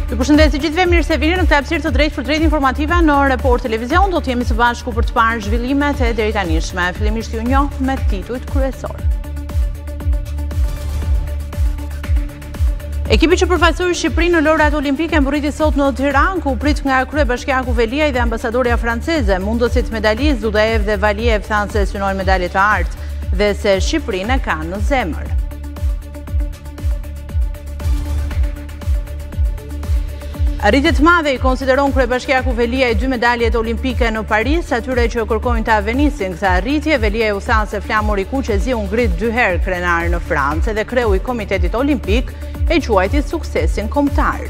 Ju përshëndesi gjithëve, mirë se vini në këtë hapësirë të drejtë për drejtë informative në Report Televizion. Do të jemi së bashku për të parë zhvillimet e deri tanishme. Fillimisht ju njoh me titujt kryesor. Ekipi që përfaqësoi Shqipërinë në lojrat olimpike mbërriti sot në Tiranë, ku prit nga kryebashkiaku Veliaj dhe ambasadorja franceze. Mundësit medalist Dudaev dhe Valiev thanë se synojnë medalje të artë dhe se Shqipërinë e kanë në zemër. Arritjet madhe i konsideron kryebashkiaku Veliaj 2 medaljet olimpike në Paris, atyre që kërkojnë ta venisin kësa arritje. Veliaj u tha se flamur i kuqezi u ngrit 2 herë krenar në Francë dhe kreu i Komitetit Olimpik e quajti suksesin kombëtar.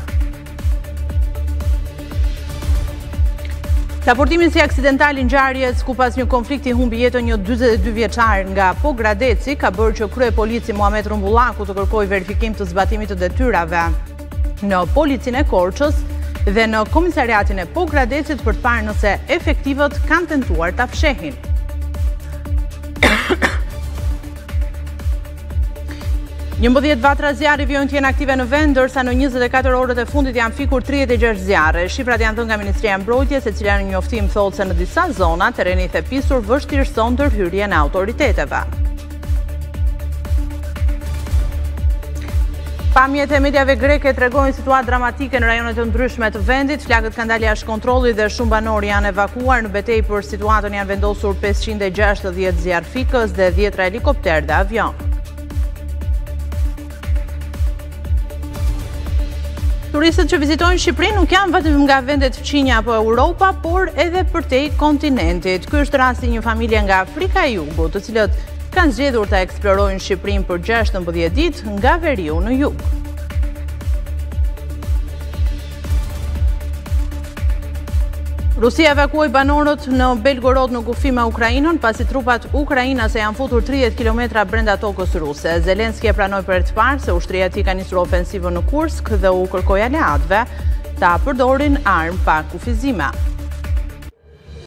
Raportimin si aksidentali ngjarjes ku pas një konflikti humbi jetën një 42 vjeçar nga Pogradeci ka bërë që kryepolici Muhamet Rumbullaku të kërkojë verifikim të zbatimit të detyrave në policinë e Korçës dhe në komisariatin e Pogradecit për të parë nëse efektivët kanë tentuar ta fshehin. Një 11 vatra zjarri vijojnë të jenë aktive në vend, ndërsa në 24 orët e fundit janë fikur 36 zjarre. Shifrat janë dhënë nga Ministria e Mbrojtjes, e cila në njoftim thotë se në disa zona terreni i thepisur vështirëson ndërhyrjen e autoriteteve. Pamjet e mediave greke tregojnë situatë dramatike në rajonet të ndryshme të vendit. Flakët kanë dalë jashtë kontrolli dhe shumë banor janë evakuar. Në betejë për situatën janë vendosur 560 zjarrfikës dhe 10 helikopter dhe avion. Turistët që vizitojnë Shqipërinë nuk janë vetëm nga vendet fqinja apo Europa, por edhe përtej kontinentit. Ky është rasti një familje nga Afrika e Jugut, të cilët kanë zgjedhur ta eksplorojnë Shqipërinë për 16 ditë nga veriu në jug. Rusia evakuoi banorët në Belgorod në kufi me Ukrainën, pasi trupat ukrainase janë futur 30 km brenda tokës ruse. Zelenski e pranoi për të parë se ushtria e tij ka nisur ofensivën në Kursk dhe u kërkoi aleatëve ta përdorin armë pa kufizime.